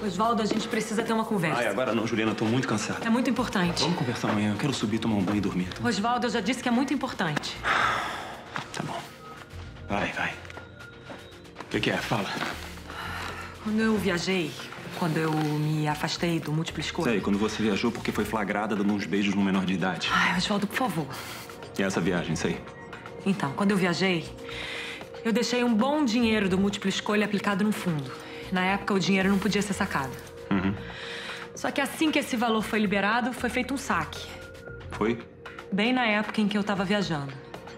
Osvaldo, a gente precisa ter uma conversa. Ai, agora não, Juliana, eu tô muito cansado. É muito importante. Vamos conversar amanhã. Eu quero subir, tomar um banho e dormir. Osvaldo, eu já disse que é muito importante. Tá bom. Vai. O que é? Fala. Quando eu viajei, quando eu me afastei do múltipla escolha... Sei, quando você viajou porque foi flagrada dando uns beijos num menor de idade. Ai, Osvaldo, por favor. E essa viagem, sei. Então, quando eu viajei, eu deixei um bom dinheiro do múltipla escolha aplicado num fundo. Na época, o dinheiro não podia ser sacado. Uhum. Só que assim que esse valor foi liberado, foi feito um saque. Foi? Bem na época em que eu tava viajando.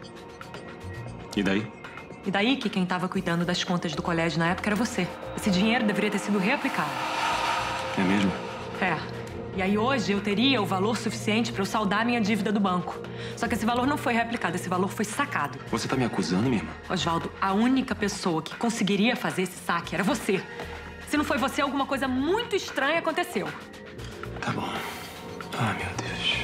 E daí? E daí que quem tava cuidando das contas do colégio na época era você. Esse dinheiro deveria ter sido reaplicado. É mesmo? É. E aí hoje eu teria o valor suficiente pra eu saldar minha dívida do banco. Só que esse valor não foi reaplicado, esse valor foi sacado. Você tá me acusando, minha irmã? Osvaldo, a única pessoa que conseguiria fazer esse saque era você. Se não foi você, alguma coisa muito estranha aconteceu. Tá bom. Ah, meu Deus.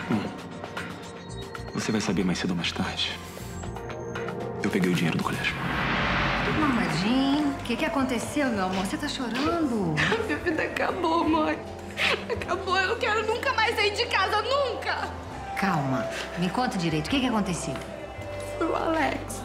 Você vai saber mais cedo ou mais tarde. Eu peguei o dinheiro do colégio. Mamadinho, o que aconteceu, meu amor? Você tá chorando? Minha vida acabou, mãe. Acabou, eu não quero nunca mais sair de casa, nunca! Calma, me conta direito, o que aconteceu? Foi o Alex.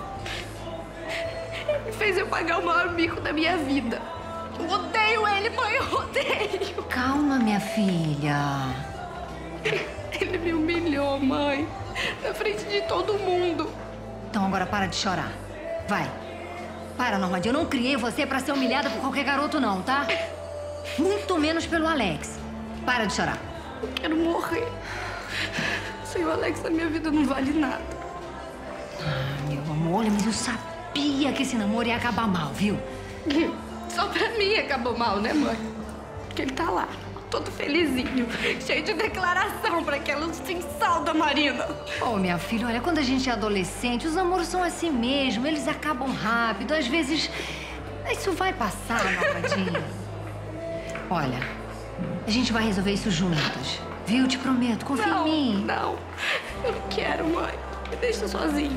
Ele fez eu pagar o maior mico da minha vida. Eu odeio ele, mãe, eu odeio. Calma, minha filha. Ele me humilhou, mãe. Na frente de todo mundo. Então agora para de chorar. Vai. Para, Normadinho. Eu não criei você pra ser humilhada por qualquer garoto, não, tá? Muito menos pelo Alex. Para de chorar. Eu quero morrer. Sem o Alex, a minha vida não vale nada. Ah, meu amor, olha, mas eu sabia que esse namoro ia acabar mal, viu? Só pra mim acabou mal, né, mãe? Porque ele tá lá, todo felizinho, cheio de declaração pra aquela sal da Marina. Oh, minha filha, olha, quando a gente é adolescente, os namoros são assim mesmo. Eles acabam rápido. Às vezes, isso vai passar, Normadinho. Olha, a gente vai resolver isso juntas. Viu? Te prometo, confia em mim. Não, eu não quero, mãe. Me deixa sozinho.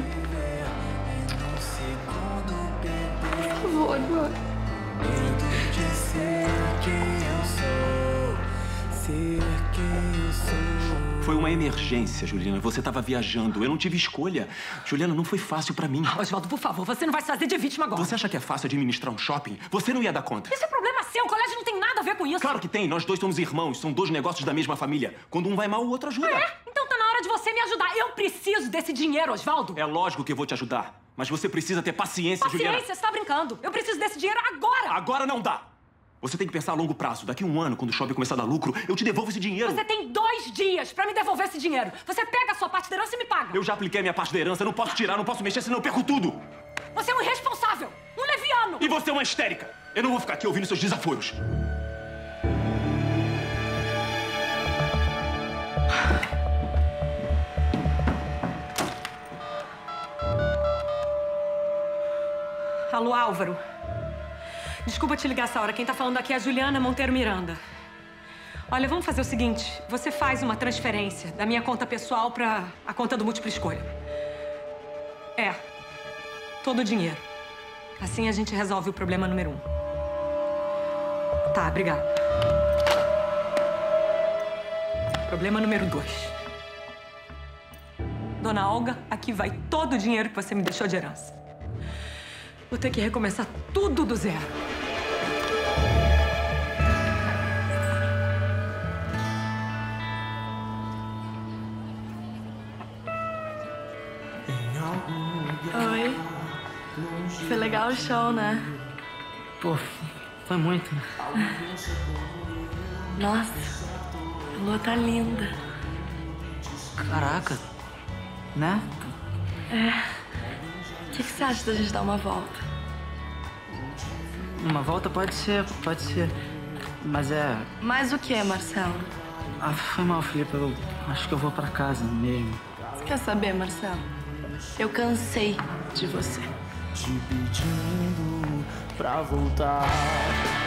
Por favor, mãe. Foi uma emergência, Juliana. Você tava viajando. Eu não tive escolha. Juliana, não foi fácil pra mim. Osvaldo, por favor, você não vai se fazer de vítima agora. Você acha que é fácil administrar um shopping? Você não ia dar conta. Isso é problema seu. O colégio não tem nada a ver com isso. Claro que tem. Nós dois somos irmãos. São dois negócios da mesma família. Quando um vai mal, o outro ajuda. Ah, é? Então tá na hora de você me ajudar. Eu preciso desse dinheiro, Osvaldo. É lógico que eu vou te ajudar. Mas você precisa ter paciência, Juliana. Paciência? Você tá brincando. Eu preciso desse dinheiro agora. Agora não dá. Você tem que pensar a longo prazo. Daqui a um ano, quando o shopping começar a dar lucro, eu te devolvo esse dinheiro. Você tem 2 dias pra me devolver esse dinheiro. Você pega a sua parte da herança e me paga. Eu já apliquei a minha parte da herança. Eu não posso tirar, não posso mexer, senão eu perco tudo. Você é um irresponsável. Um leviano. E você é uma histérica. Eu não vou ficar aqui ouvindo seus desaforos. Alô, Álvaro. Desculpa te ligar essa hora. Quem tá falando aqui é a Juliana Monteiro Miranda. Olha, vamos fazer o seguinte. Você faz uma transferência da minha conta pessoal pra a conta do Múltipla Escolha. É. Todo o dinheiro. Assim a gente resolve o problema número 1. Tá, obrigada. Problema número 2. Dona Olga, aqui vai todo o dinheiro que você me deixou de herança. Vou ter que recomeçar tudo do zero. Oi. Foi legal o show, né? Pô, foi muito. Nossa, a lua tá linda. Caraca, né? O que você acha da gente dar uma volta? Uma volta pode ser. Mas é... Mais o que, Marcelo? Ah, foi mal, Felipe. Eu acho que eu vou pra casa mesmo. Você quer saber, Marcelo? Eu cansei de você. Te pedindo pra voltar.